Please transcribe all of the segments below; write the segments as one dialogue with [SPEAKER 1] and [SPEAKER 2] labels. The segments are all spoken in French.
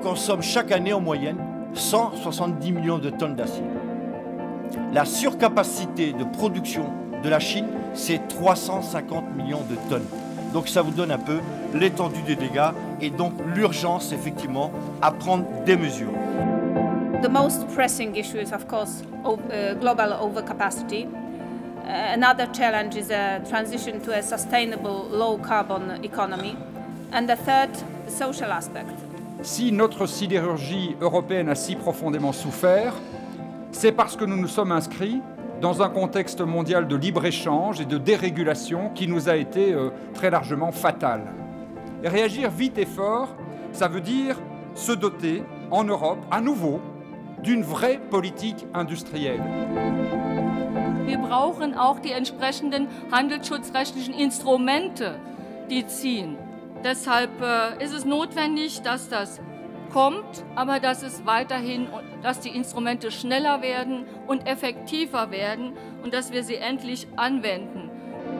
[SPEAKER 1] consomme chaque année en moyenne 170 millions de tonnes d'acier. La surcapacité de production de la Chine, c'est 350 millions de tonnes. Donc ça vous donne un peu l'étendue des dégâts et donc l'urgence effectivement à prendre des mesures.
[SPEAKER 2] The most pressing issue is of course global overcapacity. Another challenge is a transition to a sustainable low carbon economy. And the third, the social aspect.
[SPEAKER 3] Si notre sidérurgie européenne a si profondément souffert, c'est parce que nous nous sommes inscrits dans un contexte mondial de libre-échange et de dérégulation qui nous a été très largement fatal. Et réagir vite et fort, ça veut dire se doter en Europe, à nouveau, d'une vraie politique industrielle.
[SPEAKER 4] Wir brauchen auch die entsprechenden handelsschutzrechtlichen Instrumente, die ziehen. Deshalb ist es notwendig, dass das kommt, aber dass es weiterhin, dass die Instrumente schneller werden und effektiver werden und dass wir sie endlich anwenden.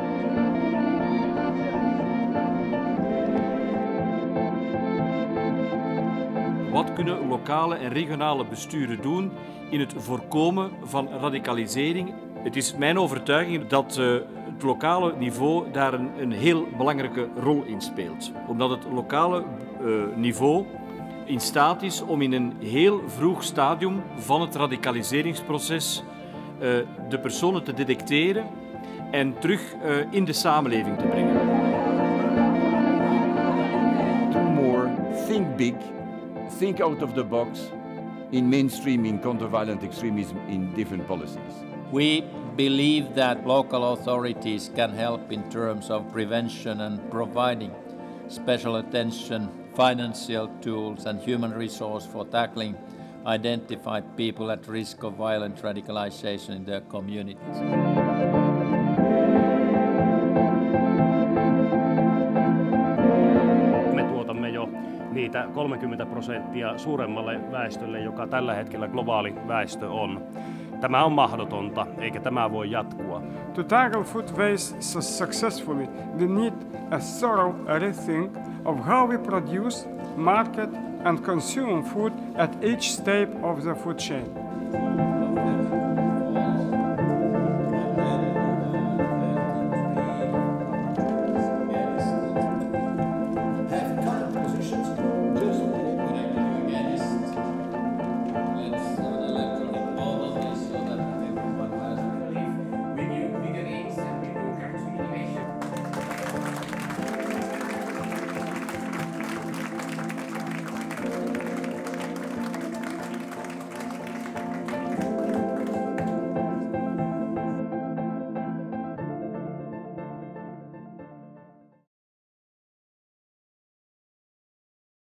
[SPEAKER 5] Wat kunnen lokale en regionale besturen doen in het voorkomen van radicalisering? Het is mijn overtuiging dat het lokale niveau daar een heel belangrijke rol in speelt. Omdat het lokale niveau in staat is om in een heel vroeg stadium van het radicaliseringsproces de personen te detecteren en terug in de samenleving te brengen.
[SPEAKER 6] Do more, think big, think out of the box in mainstreaming counter-violent extremism in different policies.
[SPEAKER 7] We believe that local authorities can help in terms of prevention and providing special attention, financial tools and human resource for tackling identified people at risk of violent radicalization in their communities.
[SPEAKER 8] Me tuotamme jo niitä 30% suuremmalle väestölle, joka tällä hetkellä globaali väestö on. Tämä on mahdotonta, eikä tämä voi jatkua.
[SPEAKER 9] To tackle food waste successfully, we need a thorough rethink of how we produce, market and consume food at each step of the food chain.